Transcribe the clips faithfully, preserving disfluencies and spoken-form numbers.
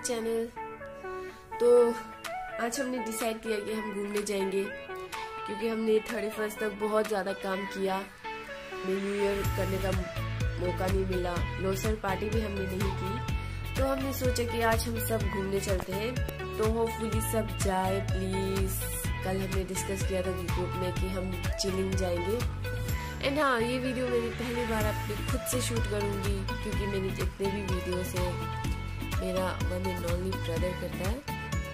Channel. तो आज हमने डिसाइड किया कि हम घूमने जाएंगे क्योंकि हमने थर्टी फर्स्ट तक बहुत ज़्यादा काम किया, न्यू ईयर करने का मौका नहीं मिला, लोसर पार्टी भी हमने नहीं की। तो हमने सोचा कि आज हम सब घूमने चलते हैं। तो होपफुली सब जाए प्लीज़। कल हमने डिस्कस किया था ग्रुप में कि हम चिलिंग जाएंगे। एंड हाँ, ये वीडियो मैंने पहली बार अपने खुद से शूट करूँगी क्योंकि मैंने जितने भी वीडियोस है मेरा वन एंड ओनली ब्रदर करता है।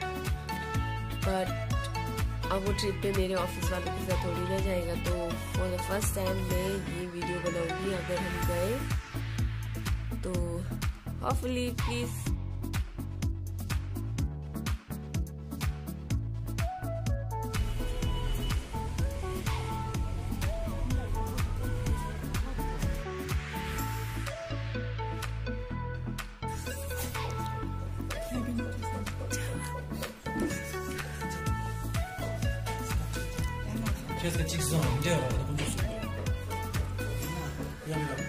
बट अब वो ट्रिप पे मेरे ऑफिस वालों के साथ थोड़ी ना जाएगा, तो फॉर द फर्स्ट टाइम मैं ये वीडियो बनाऊंगी अगर हम गए तो। Hopefully please 그래서 직선 언제요? 너무 좋습니다. 미안합니다.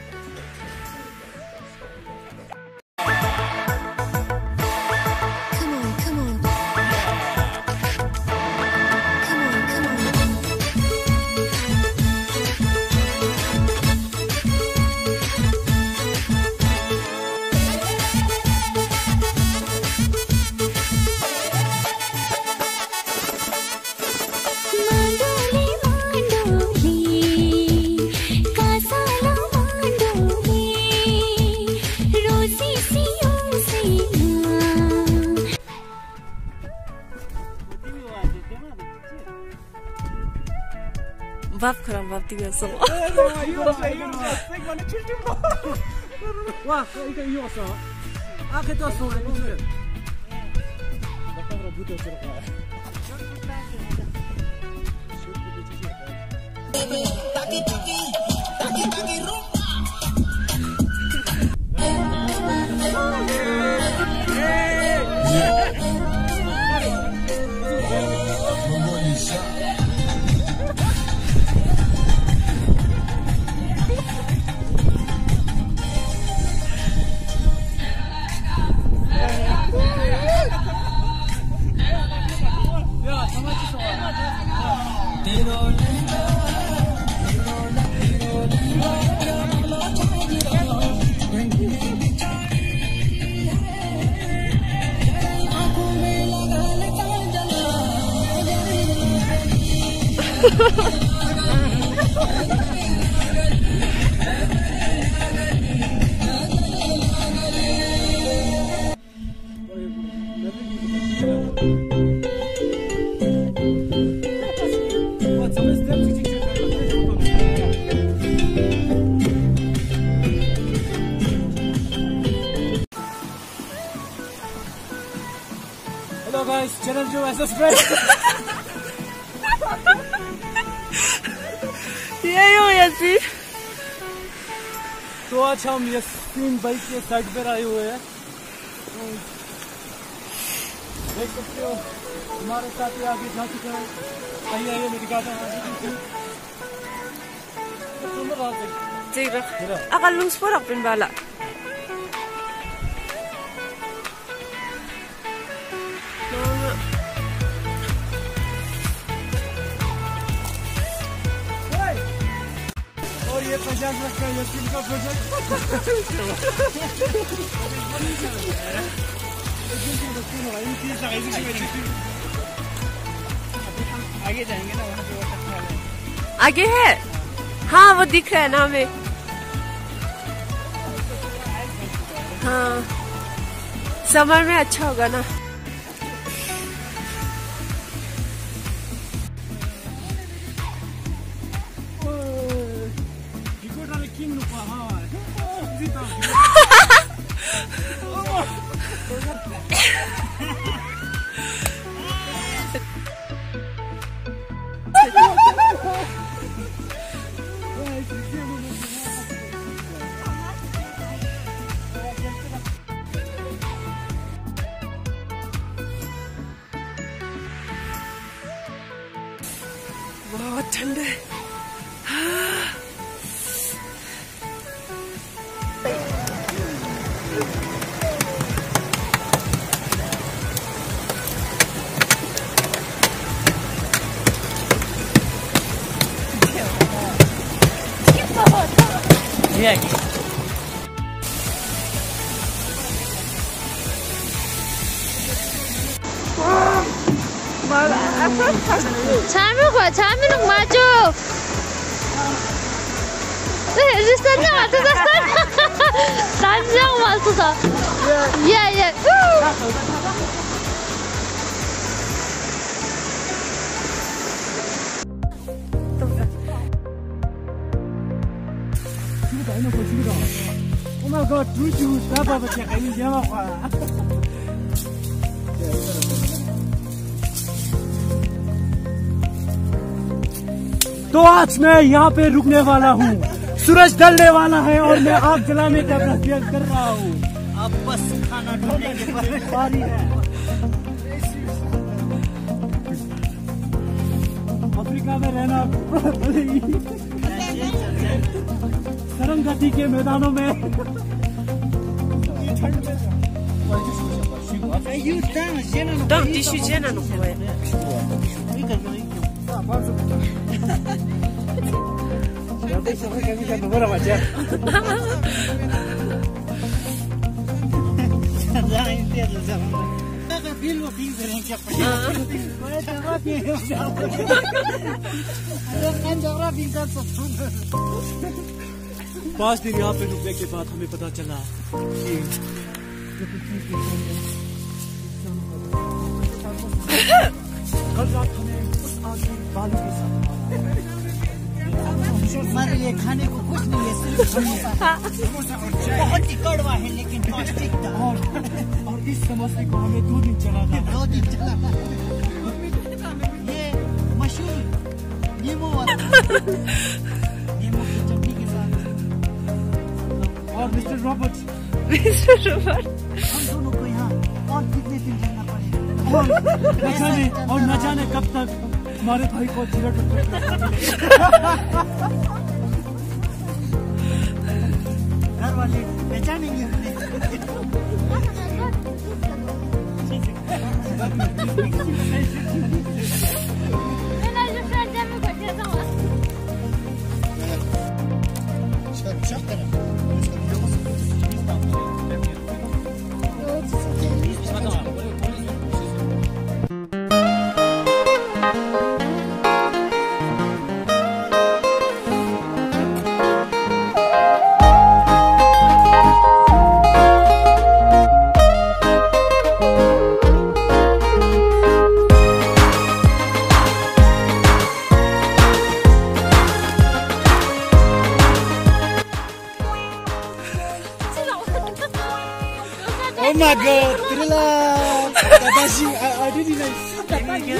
Bab kram bab tiga so. Wah, 이거 이거 왔어. 아, 그때 왔어. 이거. 나타나러 무대 들어가. 따기 따기 따기 따기 rumba. Hello guys, channel जो है सब्सक्राइब। ये हो यासी। तो आज हम ये तीन बाइक के साइड पर आए हुए हैं। देख सकते हो हमारे साथ ही आगे जा चुके हैं। आइए आइए मैं दिखाता हूँ। सुंदर रात है। ठीक है। अगर लूज़ पर अपन वाला। ये पचास लाख का यकीन का प्रोजेक्ट आगे जाएंगे ना, वहाँ पे आगे है। हाँ वो दिख रहा है ना हमें। हाँ समर में अच्छा होगा ना। बहुत ठंड है। आएगी। Chamuk wa chaminuk maju. Eh, risanya maju dasar. Tanjang maju sa. Ya ya. Oh my God, true juice. Apa baca kain jama apa? तो आज मैं यहाँ पे रुकने वाला हूँ। सूरज ढलने वाला है और मैं आग जलाने का प्रयास कर रहा हूँ। अब बस खाना ढूंढने की बारी है। अफ्रीका में रहना सरंगती के मैदानों में पाँच दिन यहाँ पे रुकने के बाद हमें पता चला कि कल रात हमें उस आग की बालू के साथ हमारे लिए खाने को कुछ नहीं है, सिर्फ समोसा। बहुत ही कड़वा है लेकिन पौष्टिक था। और, और इस समोसे को हमें दो दिन चला था। दो दिन चला था। ये मशहूर नींबू वाला नींबू की चटनी के साथ। और मिस्टर रॉबर्ट Mister Robert. हम दोनों को यहाँ और कितने दिन रहना पड़ेगा और न जाने और न जाने कब तक हमारे भाई को चिरट घर वाले पहचानेंगे हमें। Oh my God, thriller! Tadashi, I, I didn't even see that.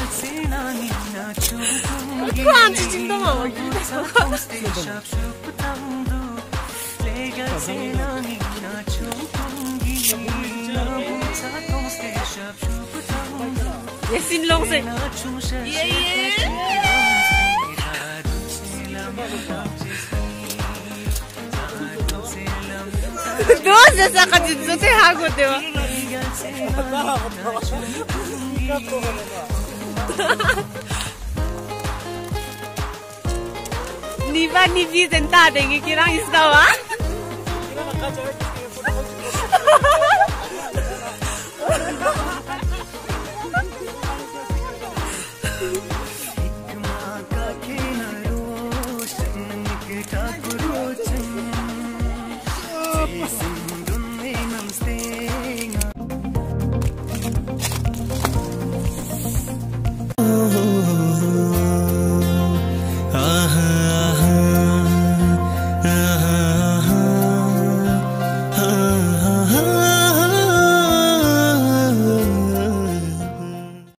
ये सिनलोंग से ये ये दोस्त जैसा कजिन से हाग होते हो निबा निबी जनता देंगे कि रंग इसका हुआ